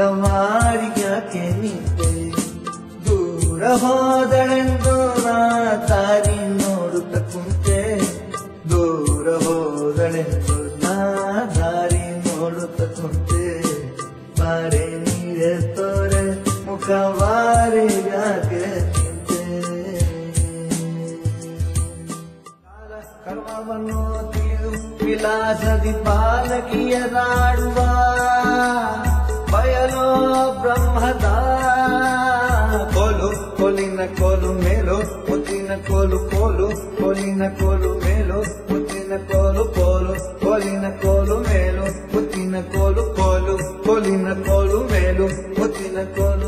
ಮುಖವಾಡಿಯಾಕೆ ನಿಂತೆ ದೂರ ಹೋದಳೆಂದು ನಾ ದಾರಿ ನೋಡುತ್ತ ಕುಂತೆ ದೂರ ಹೋದಳೆಂದು ನಾ ದಾರಿ ನೋಡುತ್ತ ಕುಂತೆ ಬಾರೆ ನೀರೆ ತೋರೆ ಮುಖವಾಡಿಯಾಕೆ ನಿಂತೆ ಕರ್ಮವನ್ನು ತಿಳಿದು ವಿಲಾಸದಿ ಬಾಲಕಿಯರಾಡುವ ಬಯಲೋ ಬ್ರಹ್ಮದ ಕೋಲು ಕೋಲಿನ ಕೋಲು ಮೇಲೋ ಮುತ್ತಿನ ಕೋಲು ಕೋಲು ಕೋಲಿನ ಕೋಲು ಮೇಲೋ ಮುತ್ತಿನ ಕೋಲು ಕೋಲು ಕೋಲಿನ ಕೋಲು ಮೇಲೋ ಮುತ್ತಿನ ಕೋಲು ಕೋಲು ಕೋಲಿನ ಕೋಲು ಮೇಲೋ ಮುತ್ತಿನ ಕೋಲು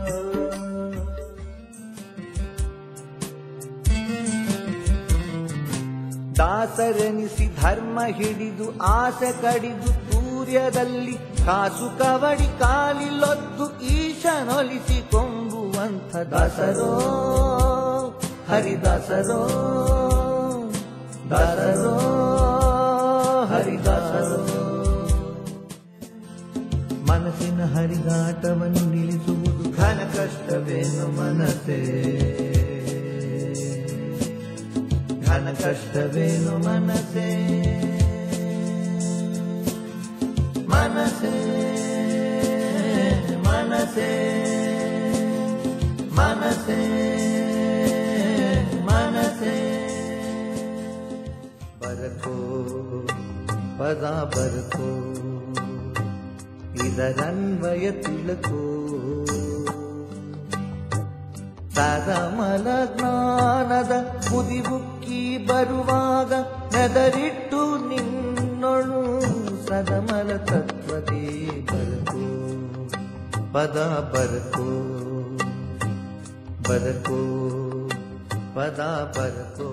ದಾಸರೆನಿಸಿ ಧರ್ಮ ಹಿಡಿದು ಆಸೆ ಕಡಿದು ಸೂರ್ಯದಲ್ಲಿ ಕಾಸು ಕವಡಿ ಕಾಲಿಲೊದ್ದು ಈಶನೊಲಿಸಿ ಕೊಂಬುವಂಥ ದಾಸರೋ ಹರಿದಾಸರೋ ದಾಸರೋ ಹರಿದಾಸರೋ ಮನಸ್ಸಿನ ಹರಿದಾಟವನ್ನು ನಿಲ್ಲಿಸುವುದು ಘನ ಕಷ್ಟವೇನು ಮನಸ್ಸೇ ಘನ ಕಷ್ಟವೇನು ಮನಸ್ಸೇ ಮನಸ್ಸೇ ಮನಸ್ಸೇ ಮನಸ್ಸೇ ಮನಸ್ಸೇ ಬರಕೋ ಪದ ಬರಕೋ ಇದರನ್ವಯ ತಿಳಕೋ ಸದಮಲ ಜ್ಞಾನದ ಮುದಿಬುಕ್ಕಿ ಬರುವಾಗ ನೆದರಿಟ್ಟು ನಿನ್ನೊಳು ಸದಮಲ ತತ್ವದೇ ಬರಕೋ ಪದ ಬರಕೋ ಬರಕೋ ಪದ ಬರಕೋ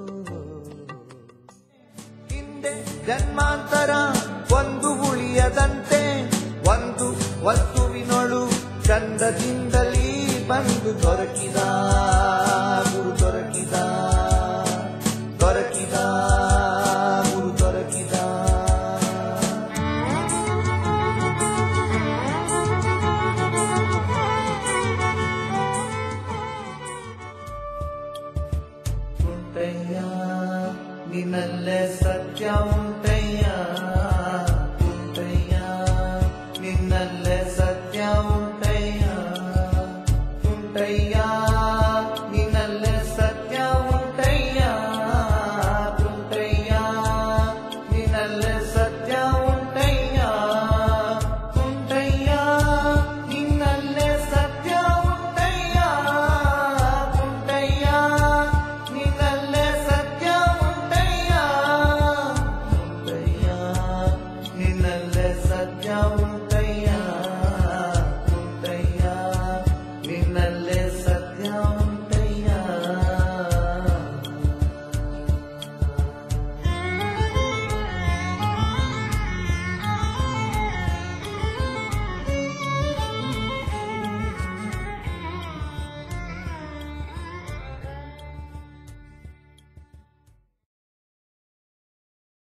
ಹಿಂದೆ ಜನ್ಮಾಂತರ ಒಂದು ಉಳಿಯದಂತೆ ಒಂದು ವಸ್ತುವಿನೊಳು ಚಂದದಿಂದಲೇ ಬಂದು ದೊರಕಿದ ಗುರು ದೊರಕಿದ ದೊರಕಿದ ಗುರು ದೊರಕಿದ ಉಂಟಯ್ಯ ನಿನ್ನಲ್ಲೇ ಸತ್ಯ ಉಂಟಯ್ಯ ಉಂಟಯ್ಯ ನಿನ್ನಲ್ಲೇ ಸತ್ಯ ಉಂಟಯ್ಯ